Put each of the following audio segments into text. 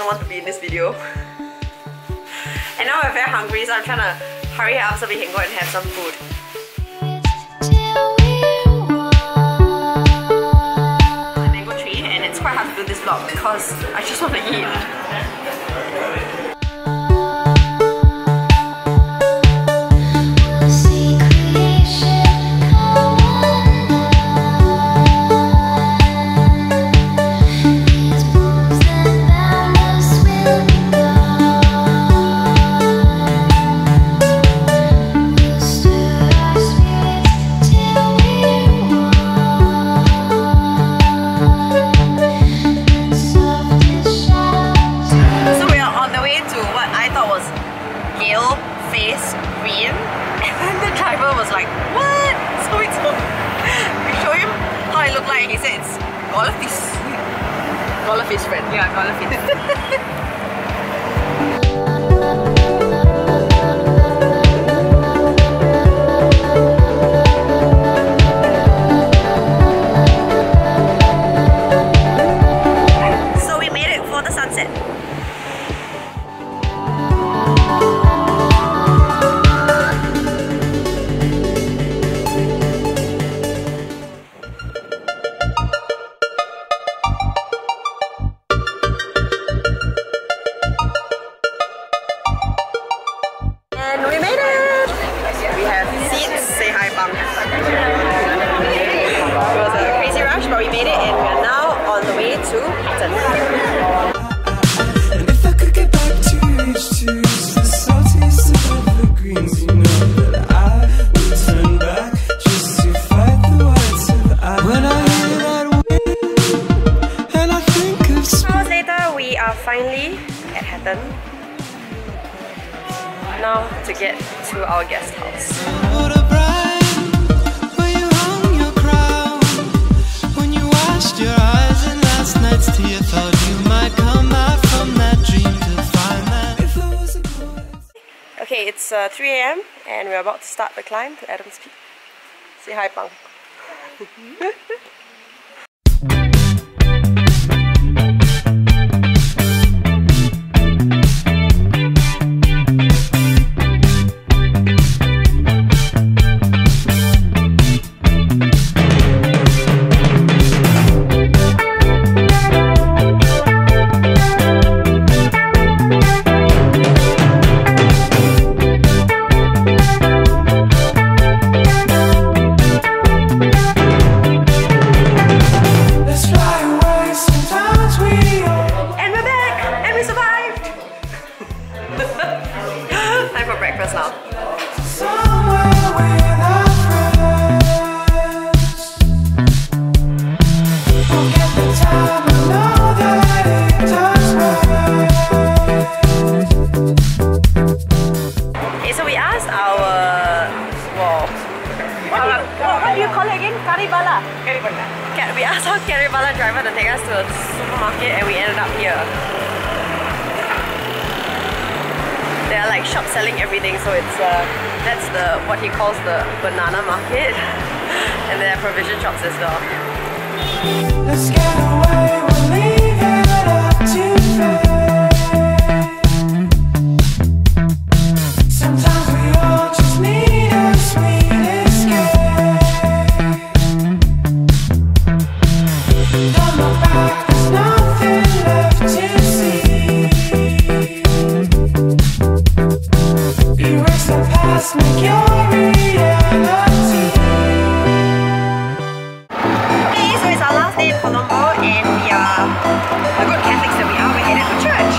didn't want to be in this video. And now we're very hungry, so I'm trying to hurry up so we can go and have some food. The mango tree, and it's quite hard to do this vlog because I just want to eat. He said it's Golf's friend. Yeah, Golf's. So we made it for the sunset. But we made it and we are now on the way to Hatton. And if I could get back to age 2, the saltiest of evergreens, you know that I would turn back just to fight the whites of eye. When I hear that wind and I think of 2 hours later, we are finally at Hatton. Now to get to our guest house. Your eyes and last night's tea, I thought you might come out from that dream to find that if I was a boy. Okay, it's 3 AM and we're about to start the climb to Adam's Peak. Say hi, Pang. We asked our Caribala driver to take us to a supermarket and we ended up here. There are like shops selling everything, so it's that's what he calls the banana market, and there are provision shops as well. Let's get away, we'll leave it up to fate. Sometimes we all just need a sweet escape. Don't look back, there's nothing left to see. Erase the past, make your reality. Okay, so it's our last day in Colombo and we are the good Catholics that we are, we're headed to church.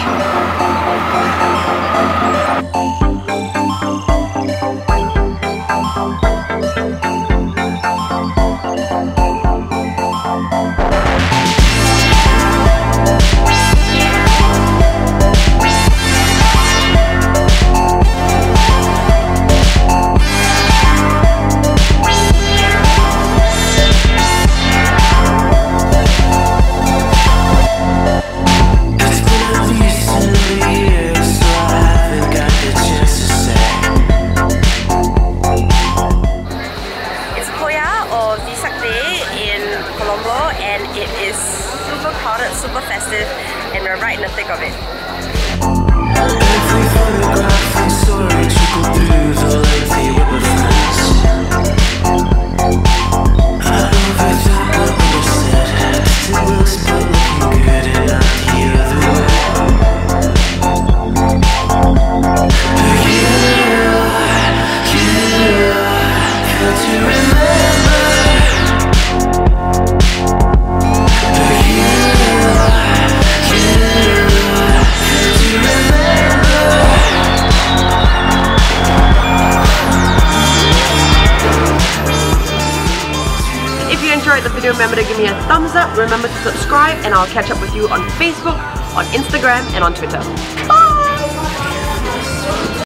enjoyed the video, remember to give me a thumbs up, remember to subscribe, and I'll catch up with you on Facebook, on Instagram, and on Twitter. Bye!